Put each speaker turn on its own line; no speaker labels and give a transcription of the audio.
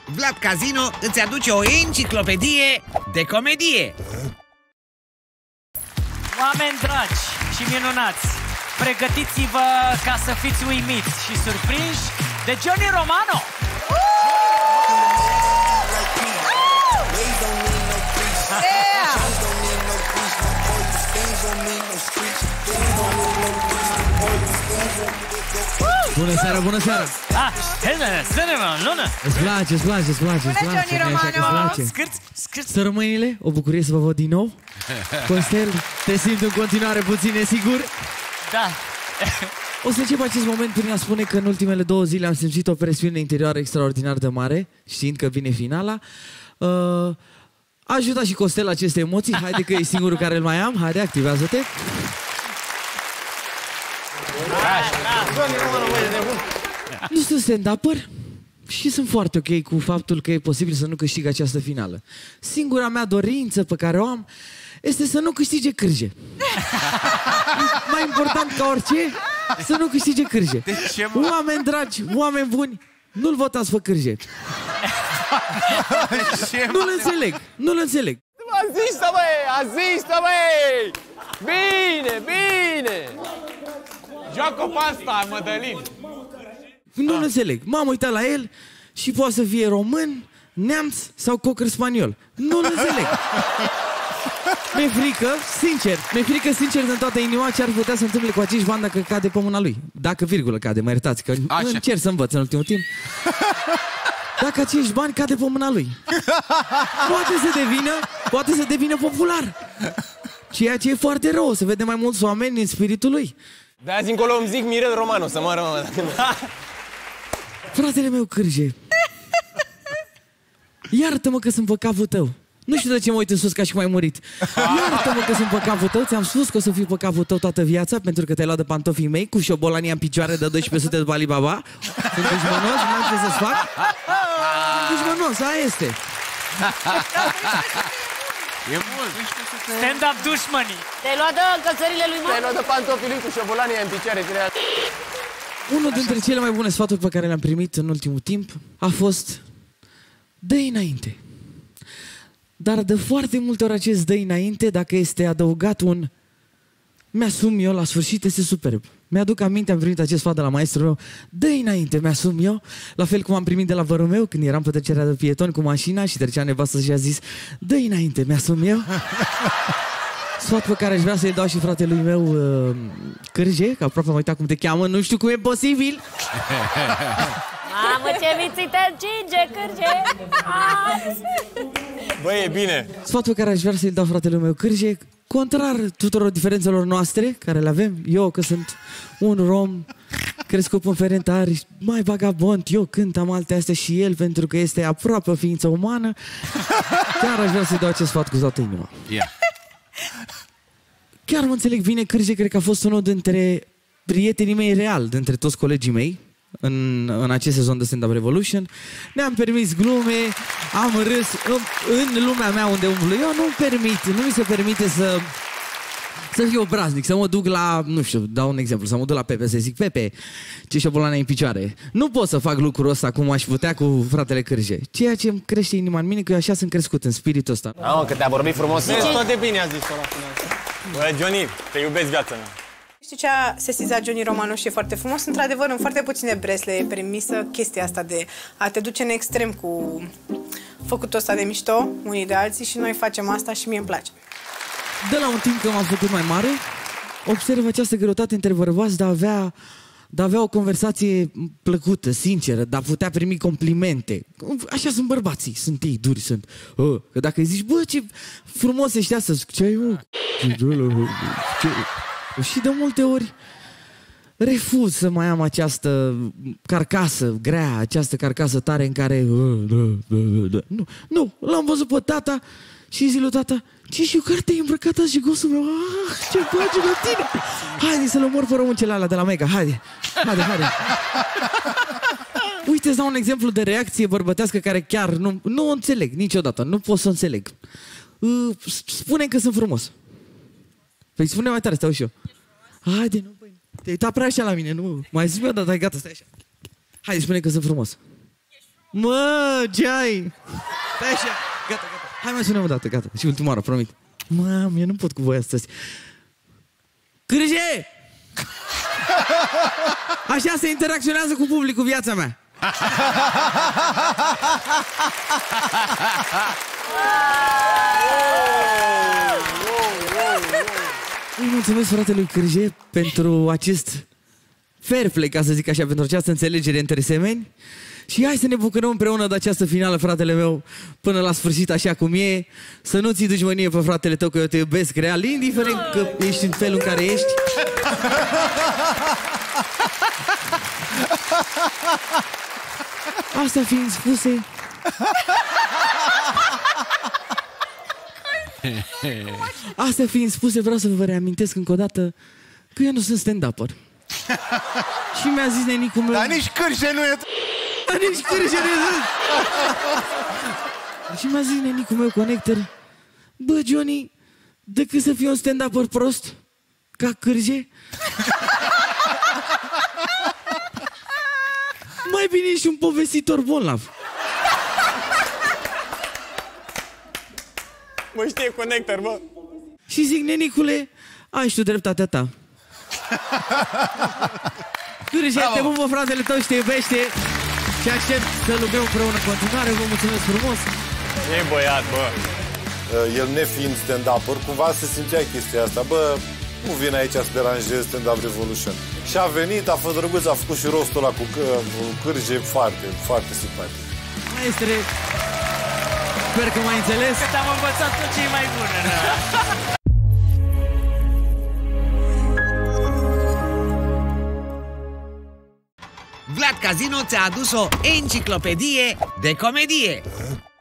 Vlad Casino îți aduce o enciclopedie de comedie.
Oameni dragi și minunați, pregătiți-vă ca să fiți uimiți și surprinși de Johnny Romano!
Bună seara, bună seara! Îți place, îți place, îți place, îți place, nu-i așa că îți place? Sărămâinile, o bucurie să vă văd din nou. Costel, te simt în continuare puțin nesigur?
Da.
O să încep acest moment prin a spune că în ultimele 2 zile am simțit o presiune interioară extraordinar de mare, știind că vine finala. A ajutat și Costel aceste emoții, haide că e singurul care îl mai am, haide, activează-te. Nu sunt stand-upper și sunt foarte ok cu faptul că e posibil să nu câștig această finală. Singura mea dorință pe care o am este să nu câștige Cârje. Mai important ca orice, să nu câștige Cârje. Oameni dragi, oameni buni, nu-l votați pe Cârje. Nu-l înțeleg, nu-l înțeleg.
Asistă, băi! Asistă, băi! Bine, bine! Joacă pasta, Mădălin!
Nu-l înțeleg. M-am uitat la el și poate să fie român, neamț sau cocăr spaniol. Nu-l înțeleg. Mi-e frică, sincer, din toată inima ce ar putea să întâmple cu acești bani dacă cade pe mâna lui. Dacă virgulă cade, mă iertați, că încerc să învăț în ultimul timp. Dacă acești bani cade pe mâna lui. Poate să devină popular. Ceea ce e foarte rău, să vede mai mulți oameni în spiritul lui.
De azi încolo îmi zic Mirel Romano, să mă
Fratele meu Cârje, iartă-mă că sunt pe capul tău. Nu știu de ce mă uit în sus ca și cum ai murit. Iartă-mă că sunt pe capul tău. Ți-am spus că o să fiu pe capul tău toată viața, pentru că te-ai luat de pantofii mei cu șobolania în picioare de 1200 după Alibaba. Sunt dușmănos, n-am ce să-ți fac. Sunt dușmănos, aia este.
E mult.
Stand-up dușmanii.
Te-ai luat de încălțările lui Manu?
Te-ai luat de pantofii lui cu șobolania în picioare.
Unul dintre cele mai bune sfaturi pe care le-am primit în ultimul timp a fost: dă-i înainte. Dar de foarte multe ori acest dă-i înainte, dacă este adăugat un mi-asum eu la sfârșit, este superb. Mi-aduc aminte, am primit acest sfat de la maestrul meu: dă-i înainte, mi-asum eu. La fel cum am primit de la vărul meu când eram pe trecerea de pietoni cu mașina și trecea nevastă și a zis: dă-i înainte, mi-asum eu. Sfat pe care aș vrea să-i dau și fratelui meu Cârje, că aproape am uitat cum te cheamă, nu știu cum e posibil.
Mamă, ce viții te încinge, Cârje!
Băi, e bine.
Sfatul pe care aș vrea să-i dau fratelui meu Cârje, contrar tuturor diferențelor noastre care le avem, eu că sunt un rom crescut în Ferentari, mai vagabond, eu cânt, am alte astea și el, pentru că este aproape o ființă umană, chiar aș vrea să-i dau acest sfat cu toată inima. Chiar mă înțeleg bine, Cârje, cred că a fost unul dintre prietenii mei real, dintre toți colegii mei, în acest sezon de Stand Up Revolution. Ne-am permis glume, am râs. În lumea mea unde umblu eu nu mi se permite să fiu obraznic, să mă duc la, nu știu, dau un exemplu, să mă duc la Pepe să zic: Pepe, ce șobolane în picioare. Nu pot să fac lucrul ăsta cum aș putea cu fratele Cârje. Ceea ce îmi crește inima în mine, că eu așa sunt crescut, în spiritul ăsta.
Că te-a vorbit frumos.
Deci,
tot de bine a zis-o la final. Bă, Johnny, te iubesc viața mea.
Știi ce a sesizat Johnny Romano și e foarte frumos? Într-adevăr, în foarte puține bresle e permisă chestia asta de a te duce în extrem cu făcutul ăsta de mișto, unii de alții, și noi facem asta și mie îmi place.
De la un timp când m-am făcut mai mare, observ această greutate între bărbați de a avea o conversație plăcută, sinceră, de a putea primi complimente. Așa sunt bărbații, sunt ei duri, sunt. Că dacă îi zici: bă, ce frumos ești astăzi, ce ai, mă? Și de multe ori refuz să mai am această carcasă grea, această carcasă tare în care... Nu, l-am văzut pe tata și zic lui tata: ce șucar te-ai îmbrăcat azi, jigosul meu? Ce place la tine! Haide să-l omor pe româncele alea de la Mega, haide! Uite, îți dau un exemplu de reacție bărbătească care chiar nu o înțeleg niciodată, nu pot să o înțeleg. Spune că sunt frumos. Păi spune mai tare, stau și eu. Haide, nu, băi, te-ai uitat prea așa la mine, nu. Mai zici, bă, dar gata, stai așa. Haide, spune că sunt frumos. Mă, ce-ai? Stai așa, gata. Hai mai sunăm o dată, gata. Și ultima oară, promit. Mă, eu nu pot cu voi astăzi. Cârje! Așa se interacționează cu publicul, viața mea. Îi mulțumesc fratelui Cârje pentru acest fair play, ca să zic așa, pentru această înțelegere între semeni. Și hai să ne bucurăm împreună de această finală, fratele meu, până la sfârșit, așa cum e. Să nu ții dușmănie pe fratele tău, că eu te iubesc real, indiferent că ești în felul în care ești. Astea fiind spuse... Astea fiind spuse, vreau să vă reamintesc încă o dată că eu nu sunt stand-upper. Și mi-a zis nenicul meu...
Dar nici Cârje nu e...
Nici Cârje nu e... Și mi-a zis nenicul meu Connector: bă, Johnny, decât să fii un stand-upper prost ca Cârje, mai bine ești un povestitor bolnav.
Mă știe Connector, bă.
Și zic, nenicule, ai și tu dreptatea ta. Cârje, te pupă fratele tău și te iubește. Și aștept să lucrăm împreună în continuare. Vă mulțumesc frumos.
E băiat, bă.
El nefiind stand-upper, cumva se simțea chestia asta. Bă, nu vin aici să deranjez Stand-Up Revolution. Și a venit, a fost drăguț, a făcut și rostul ăla cu Cârje, foarte, foarte simpatic.
Maestre, sper că m-ai înțeles.
Cât am învățat tot ce e mai bun.
Vlad Casino ți-a adus o enciclopedie de comedie.